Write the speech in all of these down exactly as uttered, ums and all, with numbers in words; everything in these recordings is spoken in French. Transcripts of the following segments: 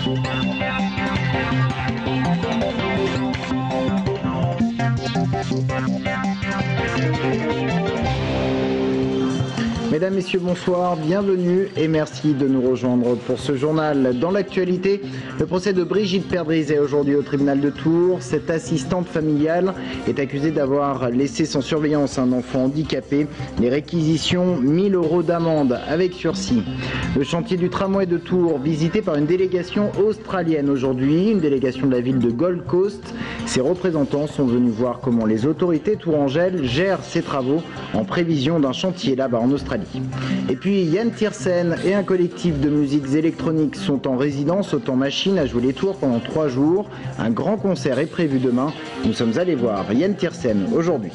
Mesdames, Messieurs, bonsoir, bienvenue et merci de nous rejoindre pour ce journal. Dans l'actualité, le procès de Brigitte Perdrizet aujourd'hui au tribunal de Tours. Cette assistante familiale est accusée d'avoir laissé sans surveillance un enfant handicapé. Les réquisitions, mille euros d'amende avec sursis. Le chantier du tramway de Tours visité par une délégation australienne aujourd'hui, une délégation de la ville de Gold Coast. Ses représentants sont venus voir comment les autorités tourangelles gèrent ces travaux en prévision d'un chantier là-bas en Australie. Et puis Yann Tiersen et un collectif de musiques électroniques sont en résidence au Temps Machine à jouer les Tours pendant trois jours. Un grand concert est prévu demain. Nous sommes allés voir Yann Tiersen aujourd'hui.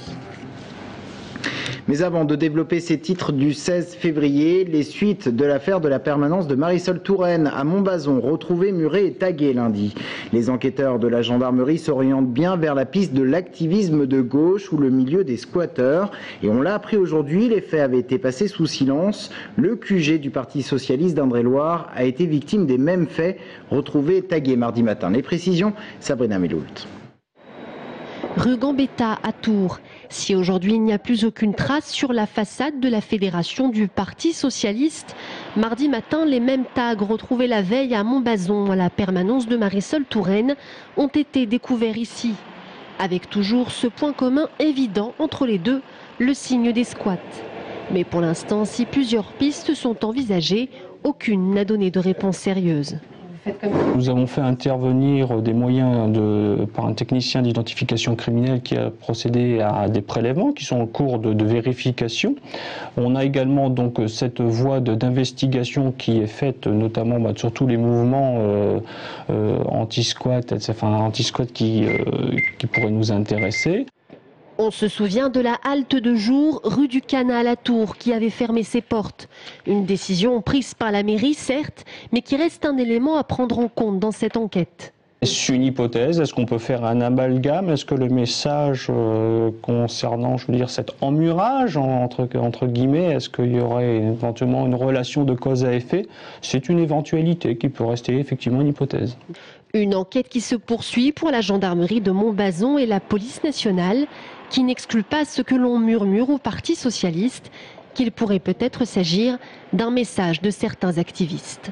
Mais avant de développer ces titres du seize février, les suites de l'affaire de la permanence de Marisol Touraine à Montbazon, retrouvée murée et taguée lundi. Les enquêteurs de la gendarmerie s'orientent bien vers la piste de l'activisme de gauche ou le milieu des squatteurs. Et on l'a appris aujourd'hui, les faits avaient été passés sous silence. Le Q G du Parti Socialiste d'Indre-et-Loire a été victime des mêmes faits, retrouvés tagués mardi matin. Les précisions, Sabrina Meloult. Rue Gambetta à Tours. Si aujourd'hui il n'y a plus aucune trace sur la façade de la fédération du Parti Socialiste, mardi matin, les mêmes tags retrouvés la veille à Montbazon, à la permanence de Marisol Touraine, ont été découverts ici. Avec toujours ce point commun évident entre les deux, le signe des squats. Mais pour l'instant, si plusieurs pistes sont envisagées, aucune n'a donné de réponse sérieuse. Nous avons fait intervenir des moyens de, par un technicien d'identification criminelle qui a procédé à des prélèvements qui sont en cours de, de vérification. On a également donc cette voie d'investigation qui est faite notamment bah, sur tous les mouvements euh, euh, anti-squat, enfin anti-squat qui, euh, qui pourraient nous intéresser. On se souvient de la halte de jour rue du Canal à Tours qui avait fermé ses portes. Une décision prise par la mairie, certes, mais qui reste un élément à prendre en compte dans cette enquête. Est-ce une hypothèse? Est-ce qu'on peut faire un amalgame? Est-ce que le message euh, concernant, je veux dire, cet emmurage, entre, entre guillemets, est-ce qu'il y aurait éventuellement une relation de cause à effet? C'est une éventualité qui peut rester effectivement une hypothèse. Une enquête qui se poursuit pour la gendarmerie de Montbazon et la police nationale, qui n'exclut pas ce que l'on murmure au Parti Socialiste, qu'il pourrait peut-être s'agir d'un message de certains activistes.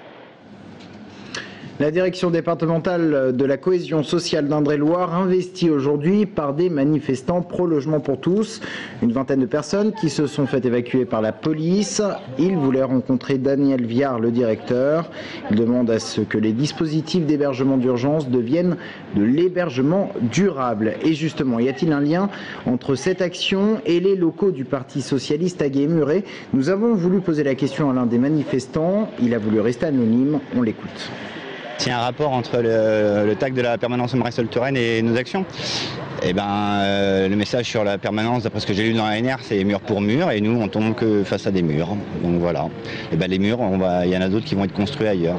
La direction départementale de la cohésion sociale d'Indre-et-Loire investie aujourd'hui par des manifestants pro-logement pour tous. Une vingtaine de personnes qui se sont fait évacuer par la police. Ils voulaient rencontrer Daniel Viard, le directeur. Il demande à ce que les dispositifs d'hébergement d'urgence deviennent de l'hébergement durable. Et justement, y a-t-il un lien entre cette action et les locaux du Parti Socialiste à Guémuret? Nous avons voulu poser la question à l'un des manifestants. Il a voulu rester anonyme. On l'écoute. S'il y a un rapport entre le, le tag de la permanence de Marisol Touraine et nos actions, eh ben, euh, le message sur la permanence, d'après ce que j'ai lu dans la N R, c'est mur pour mur, et nous on tombe que face à des murs. Donc voilà. Et ben, les murs, on va, il y en a d'autres qui vont être construits ailleurs.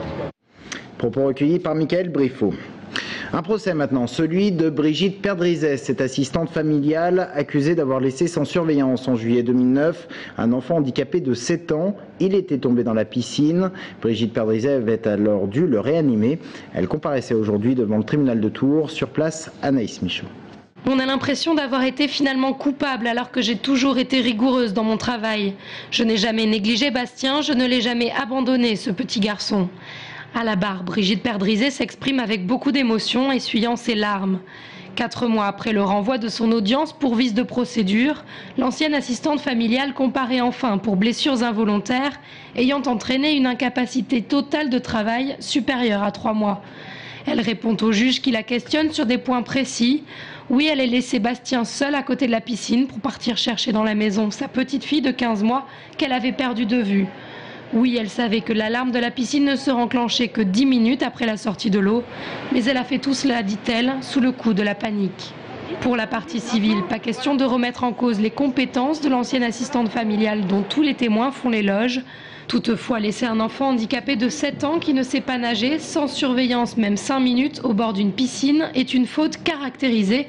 Propos recueillis par Mickaël Briffaut. Un procès maintenant, celui de Brigitte Perdrizet, cette assistante familiale accusée d'avoir laissé sans surveillance en juillet deux mille neuf un enfant handicapé de sept ans. Il était tombé dans la piscine. Brigitte Perdrizet avait alors dû le réanimer. Elle comparaissait aujourd'hui devant le tribunal de Tours. Sur place, Anaïs Michaud. On a l'impression d'avoir été finalement coupable alors que j'ai toujours été rigoureuse dans mon travail. Je n'ai jamais négligé Bastien, je ne l'ai jamais abandonné, ce petit garçon. À la barre, Brigitte Perdrizet s'exprime avec beaucoup d'émotion, essuyant ses larmes. Quatre mois après le renvoi de son audience pour vice de procédure, l'ancienne assistante familiale comparaît enfin pour blessures involontaires ayant entraîné une incapacité totale de travail supérieure à trois mois. Elle répond au juge qui la questionne sur des points précis. Oui, elle a laissé Bastien seul à côté de la piscine pour partir chercher dans la maison sa petite fille de quinze mois qu'elle avait perdue de vue. Oui, elle savait que l'alarme de la piscine ne se enclenchait que dix minutes après la sortie de l'eau, mais elle a fait tout cela, dit-elle, sous le coup de la panique. Pour la partie civile, pas question de remettre en cause les compétences de l'ancienne assistante familiale dont tous les témoins font l'éloge. Toutefois, laisser un enfant handicapé de sept ans qui ne sait pas nager, sans surveillance même cinq minutes au bord d'une piscine, est une faute caractérisée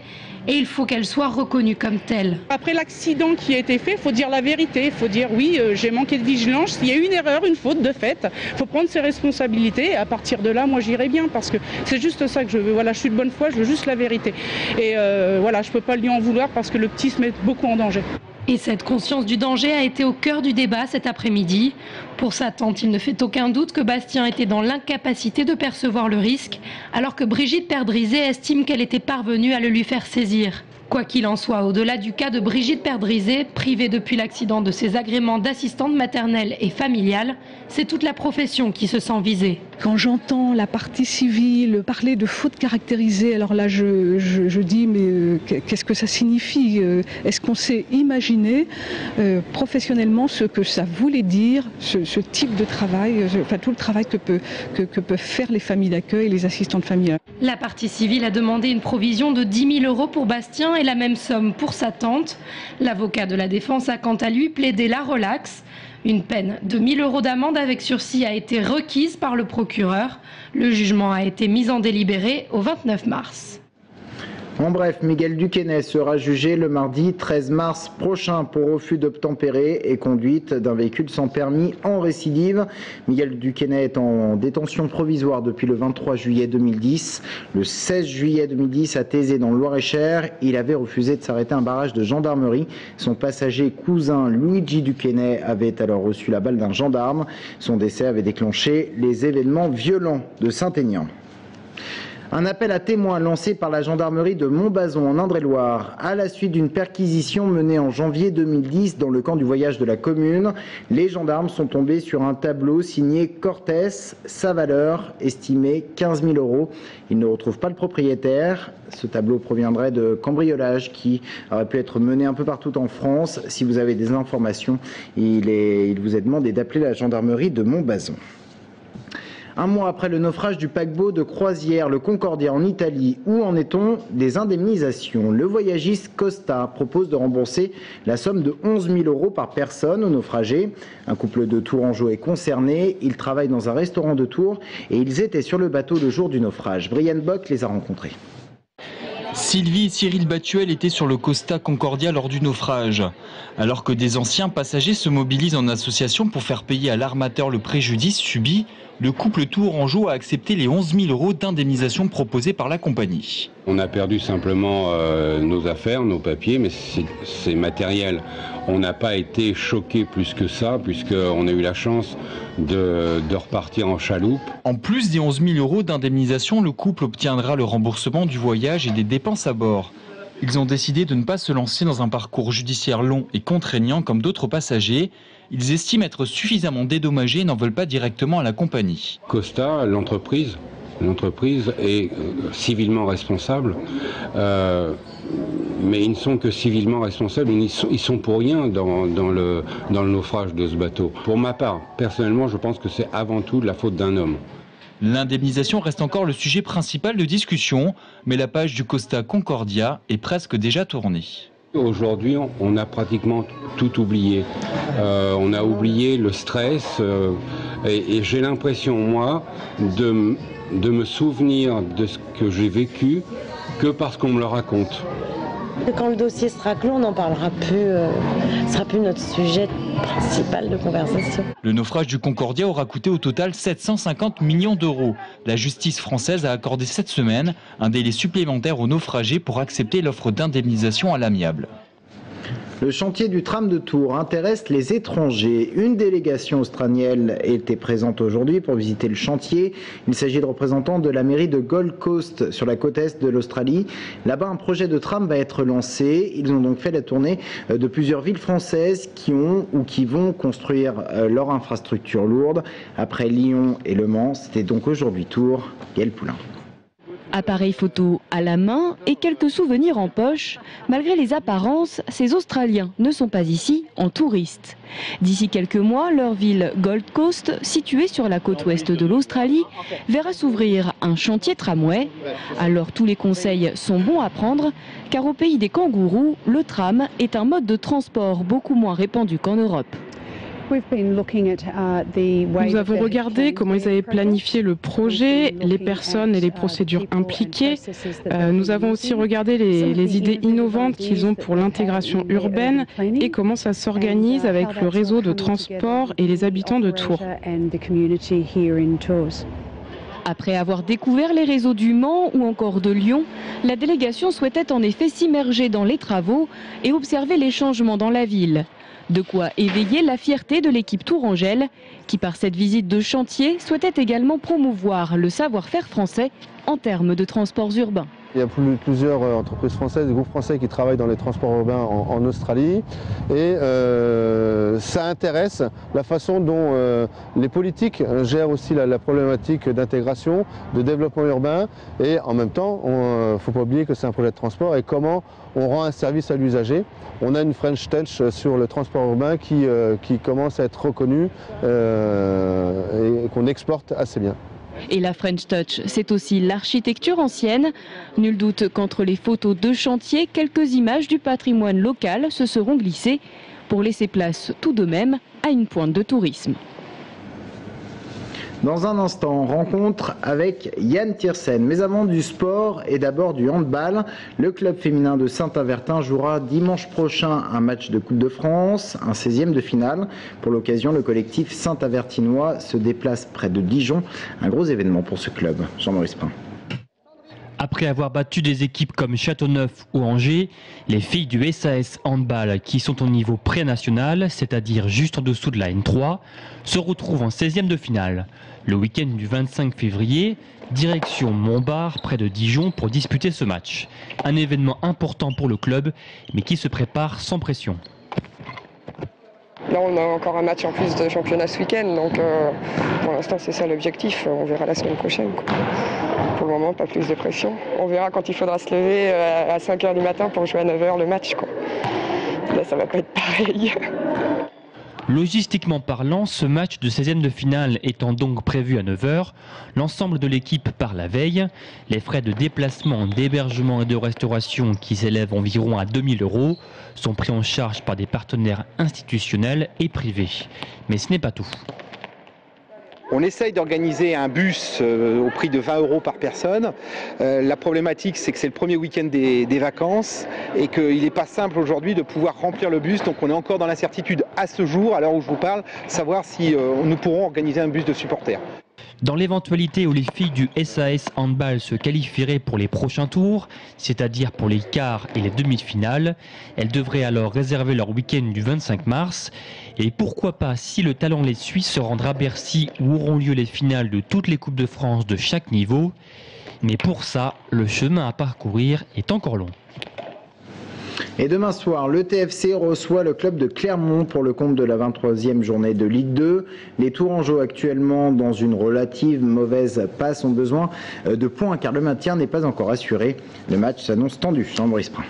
et il faut qu'elle soit reconnue comme telle. Après l'accident qui a été fait, il faut dire la vérité, il faut dire oui, euh, j'ai manqué de vigilance, il y a une erreur, une faute de fait, il faut prendre ses responsabilités et à partir de là, moi j'irai bien parce que c'est juste ça que je veux. Voilà, je suis de bonne foi, je veux juste la vérité. Et euh, voilà, je ne peux pas lui en vouloir parce que le petit se met beaucoup en danger. Et cette conscience du danger a été au cœur du débat cet après-midi. Pour sa tante, il ne fait aucun doute que Bastien était dans l'incapacité de percevoir le risque, alors que Brigitte Perdrizet estime qu'elle était parvenue à le lui faire saisir. Quoi qu'il en soit, au-delà du cas de Brigitte Perdrizet, privée depuis l'accident de ses agréments d'assistante maternelle et familiale, c'est toute la profession qui se sent visée. Quand j'entends la partie civile parler de faute caractérisée, alors là je, je, je dis mais euh, qu'est-ce que ça signifie? Est-ce qu'on sait imaginer euh, professionnellement ce que ça voulait dire, ce, ce type de travail, euh, enfin tout le travail que, peut, que, que peuvent faire les familles d'accueil et les assistantes familiales? La partie civile a demandé une provision de dix mille euros pour Bastien et la même somme pour sa tante. L'avocat de la défense a quant à lui plaidé la relaxe. Une peine de mille euros d'amende avec sursis a été requise par le procureur. Le jugement a été mis en délibéré au vingt-neuf mars. En bref, Miguel Duquesnay sera jugé le mardi treize mars prochain pour refus d'obtempérer et conduite d'un véhicule sans permis en récidive. Miguel Duquesnay est en détention provisoire depuis le vingt-trois juillet deux mille dix. Le seize juillet deux mille dix, à Thésée dans le Loir-et-Cher, il avait refusé de s'arrêter à un barrage de gendarmerie. Son passager cousin Luigi Duquesnay avait alors reçu la balle d'un gendarme. Son décès avait déclenché les événements violents de Saint-Aignan. Un appel à témoins lancé par la gendarmerie de Montbazon en Indre-et-Loire à la suite d'une perquisition menée en janvier deux mille dix dans le camp du voyage de la commune. Les gendarmes sont tombés sur un tableau signé Cortés, sa valeur estimée quinze mille euros. Ils ne retrouvent pas le propriétaire. Ce tableau proviendrait de cambriolages qui auraient pu être menés un peu partout en France. Si vous avez des informations, il, est, il vous est demandé d'appeler la gendarmerie de Montbazon. Un mois après le naufrage du paquebot de croisière, le Concordia en Italie, où en est-on des indemnisations? Le voyagiste Costa propose de rembourser la somme de onze mille euros par personne aux naufragés. Un couple de Tourangeaux est concerné. Ils travaillent dans un restaurant de Tours et ils étaient sur le bateau le jour du naufrage. Brian Bock les a rencontrés. Sylvie et Cyril Batuel étaient sur le Costa Concordia lors du naufrage. Alors que des anciens passagers se mobilisent en association pour faire payer à l'armateur le préjudice subi, le couple tourangeau a accepté les onze mille euros d'indemnisation proposés par la compagnie. On a perdu simplement euh, nos affaires, nos papiers, mais c'est matériel. On n'a pas été choqués plus que ça, puisqu'on a eu la chance de, de repartir en chaloupe. En plus des onze mille euros d'indemnisation, le couple obtiendra le remboursement du voyage et des dépenses à bord. Ils ont décidé de ne pas se lancer dans un parcours judiciaire long et contraignant comme d'autres passagers. Ils estiment être suffisamment dédommagés et n'en veulent pas directement à la compagnie. Costa, l'entreprise, l'entreprise est civilement responsable, euh, mais ils ne sont que civilement responsables, ils sont, ils sont pour rien dans, dans, le, dans le naufrage de ce bateau. Pour ma part, personnellement, je pense que c'est avant tout de la faute d'un homme. L'indemnisation reste encore le sujet principal de discussion, mais la page du Costa Concordia est presque déjà tournée. Aujourd'hui, on a pratiquement tout oublié. Euh, on a oublié le stress euh, et, et j'ai l'impression, moi, de, de me souvenir de ce que j'ai vécu que parce qu'on me le raconte. Quand le dossier sera clos, on n'en parlera plus, euh, ce sera plus notre sujet principal de conversation. Le naufrage du Concordia aura coûté au total sept cent cinquante millions d'euros. La justice française a accordé cette semaine un délai supplémentaire aux naufragés pour accepter l'offre d'indemnisation à l'amiable. Le chantier du tram de Tours intéresse les étrangers. Une délégation australienne était présente aujourd'hui pour visiter le chantier. Il s'agit de représentants de la mairie de Gold Coast sur la côte est de l'Australie. Là-bas, un projet de tram va être lancé. Ils ont donc fait la tournée de plusieurs villes françaises qui ont ou qui vont construire leur infrastructure lourde. Après Lyon et Le Mans, c'était donc aujourd'hui Tours. Gaël Poulain. Appareil photo à la main et quelques souvenirs en poche. Malgré les apparences, ces Australiens ne sont pas ici en touristes. D'ici quelques mois, leur ville Gold Coast, située sur la côte ouest de l'Australie, verra s'ouvrir un chantier tramway. Alors tous les conseils sont bons à prendre, car au pays des kangourous, le tram est un mode de transport beaucoup moins répandu qu'en Europe. Nous avons regardé comment ils avaient planifié le projet, les personnes et les procédures impliquées. Euh, nous avons aussi regardé les, les idées innovantes qu'ils ont pour l'intégration urbaine et comment ça s'organise avec le réseau de transport et les habitants de Tours. Après avoir découvert les réseaux du Mans ou encore de Lyon, la délégation souhaitait en effet s'immerger dans les travaux et observer les changements dans la ville. De quoi éveiller la fierté de l'équipe tourangelle qui, par cette visite de chantier, souhaitait également promouvoir le savoir-faire français en termes de transports urbains. Il y a plusieurs entreprises françaises, des groupes français qui travaillent dans les transports urbains en, en Australie et euh, ça intéresse la façon dont euh, les politiques gèrent aussi la, la problématique d'intégration, de développement urbain et en même temps, il ne faut pas oublier que c'est un projet de transport et comment on rend un service à l'usager. On a une French Touch sur le transport urbain qui, euh, qui commence à être reconnue euh, et qu'on exporte assez bien. Et la French Touch, c'est aussi l'architecture ancienne. Nul doute qu'entre les photos de chantier, quelques images du patrimoine local se seront glissées pour laisser place tout de même à une pointe de tourisme. Dans un instant, rencontre avec Yann Tiersen. Mais avant du sport et d'abord du handball, le club féminin de Saint-Avertin jouera dimanche prochain un match de Coupe de France, un seizième de finale. Pour l'occasion, le collectif Saint-Avertinois se déplace près de Dijon. Un gros événement pour ce club. Jean-Maurice Prin. Après avoir battu des équipes comme Châteauneuf ou Angers, les filles du S A S Handball, qui sont au niveau pré-national, c'est-à-dire juste en dessous de la N trois, se retrouvent en seizième de finale. Le week-end du vingt-cinq février, direction Montbard, près de Dijon, pour disputer ce match. Un événement important pour le club, mais qui se prépare sans pression. Là, on a encore un match en plus de championnat ce week-end, donc euh, pour l'instant, c'est ça l'objectif. On verra la semaine prochaine, quoi. Pour le moment, pas plus de pression. On verra quand il faudra se lever à cinq heures du matin pour jouer à neuf heures le match, quoi. Là, ça va pas être pareil. Logistiquement parlant, ce match de seizième de finale étant donc prévu à neuf heures, l'ensemble de l'équipe part la veille. Les frais de déplacement, d'hébergement et de restauration, qui s'élèvent environ à deux mille euros, sont pris en charge par des partenaires institutionnels et privés. Mais ce n'est pas tout. On essaye d'organiser un bus euh, au prix de vingt euros par personne. Euh, la problématique, c'est que c'est le premier week-end des, des vacances et qu'il n'est pas simple aujourd'hui de pouvoir remplir le bus. Donc on est encore dans l'incertitude à ce jour, à l'heure où je vous parle, savoir si euh, nous pourrons organiser un bus de supporters. Dans l'éventualité où les filles du S A S Handball se qualifieraient pour les prochains tours, c'est-à-dire pour les quarts et les demi-finales, elles devraient alors réserver leur week-end du vingt-cinq mars. Et pourquoi pas, si le talent les suit, se rendre à Bercy où auront lieu les finales de toutes les Coupes de France de chaque niveau. Mais pour ça, le chemin à parcourir est encore long. Et demain soir, le T F C reçoit le club de Clermont pour le compte de la vingt-troisième journée de Ligue deux. Les Tourangeaux, actuellement dans une relative mauvaise passe, ont besoin de points car le maintien n'est pas encore assuré. Le match s'annonce tendu. Jean-Maurice Prin.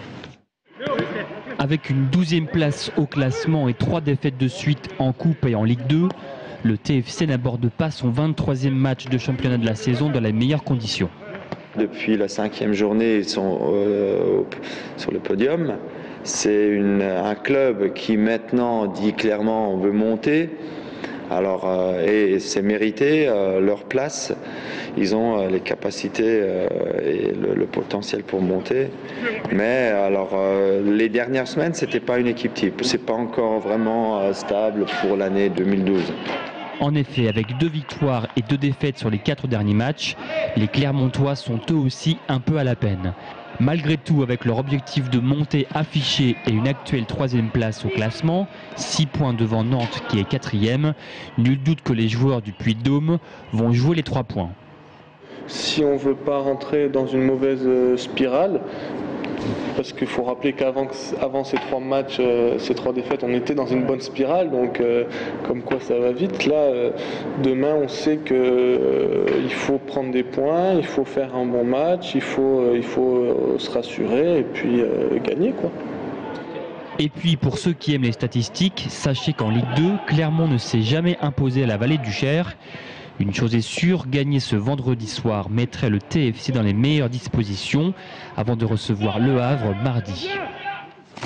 Avec une douzième place au classement et trois défaites de suite en Coupe et en Ligue deux, le T F C n'aborde pas son vingt-troisième match de championnat de la saison dans les meilleures conditions. Depuis la cinquième journée, ils sont euh, sur le podium. C'est un club qui maintenant dit clairement on veut monter. Alors, euh, et c'est mérité, euh, leur place. Ils ont euh, les capacités euh, et le, le potentiel pour monter. Mais alors, euh, les dernières semaines, c'était pas une équipe type. C'est pas encore vraiment euh, stable pour l'année deux mille douze. En effet, avec deux victoires et deux défaites sur les quatre derniers matchs, les Clermontois sont eux aussi un peu à la peine. Malgré tout, avec leur objectif de montée affiché et une actuelle troisième place au classement, six points devant Nantes qui est quatrième, nul doute que les joueurs du Puy-de-Dôme vont jouer les trois points. Si on ne veut pas rentrer dans une mauvaise spirale, parce qu'il faut rappeler qu'avant avant ces trois matchs, euh, ces trois défaites, on était dans une bonne spirale, donc euh, comme quoi ça va vite. Là, euh, demain, on sait qu'il euh, faut prendre des points, il faut faire un bon match, il faut, euh, il faut euh, se rassurer et puis euh, gagner, quoi. Et puis pour ceux qui aiment les statistiques, sachez qu'en Ligue deux, Clermont ne s'est jamais imposé à la Vallée du Cher. Une chose est sûre, gagner ce vendredi soir mettrait le T F C dans les meilleures dispositions avant de recevoir Le Havre mardi.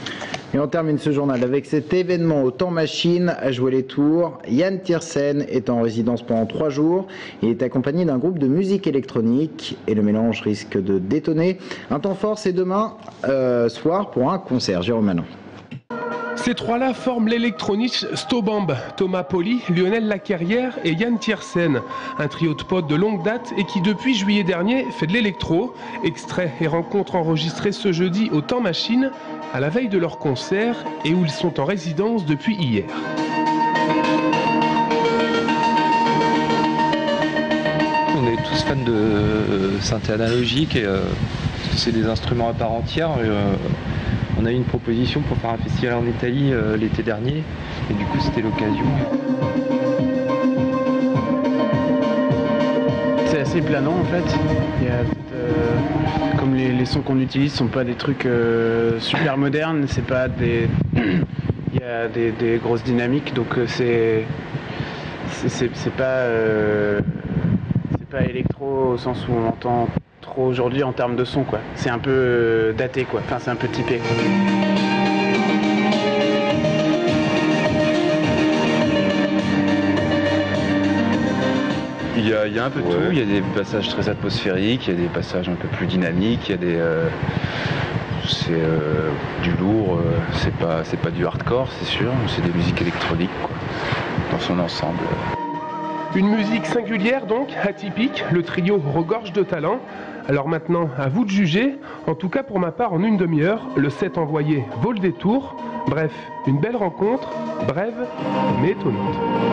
Et on termine ce journal avec cet événement au temps machine à jouer les tours. Yann Tiersen est en résidence pendant trois jours. Il est accompagné d'un groupe de musique électronique et le mélange risque de détonner. Un temps fort, c'est demain euh, soir pour un concert. Jérôme Manon. Ces trois-là forment l'électronique Stobamb, Thomas Poli, Lionel Lacarrière et Yann Tiersen. Un trio de potes de longue date et qui depuis juillet dernier fait de l'électro. Extraits et rencontres enregistrées ce jeudi au temps machine à la veille de leur concert et où ils sont en résidence depuis hier. On est tous fans de synthé analogique et euh, c'est des instruments à part entière. Et, euh, On a eu une proposition pour faire un festival en Italie euh, l'été dernier et du coup c'était l'occasion. C'est assez planant en fait. Il y a, euh, comme les, les sons qu'on utilise ne sont pas des trucs euh, super modernes, c'est pas des. Il y a des, des grosses dynamiques donc c'est. C'est, c'est pas. Euh, c'est pas électro au sens où on entend trop aujourd'hui en termes de son quoi. C'est un peu euh, daté quoi, enfin c'est un peu typé. Il y a, il y a un peu de ouais. tout, il y a des passages très atmosphériques, il y a des passages un peu plus dynamiques, il y a des... Euh, c'est euh, du lourd, euh, c'est pas, c'est pas du hardcore c'est sûr, c'est des musiques électroniques quoi, dans son ensemble. Une musique singulière donc, atypique, le trio regorge de talent. Alors maintenant, à vous de juger. En tout cas pour ma part, en une demi-heure, le set envoyé vaut le détour. Bref, une belle rencontre, brève mais étonnante.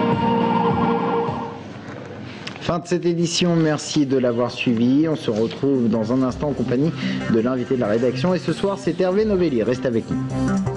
Fin de cette édition, merci de l'avoir suivi. On se retrouve dans un instant en compagnie de l'invité de la rédaction. Et ce soir, c'est Hervé Novelli. Reste avec nous.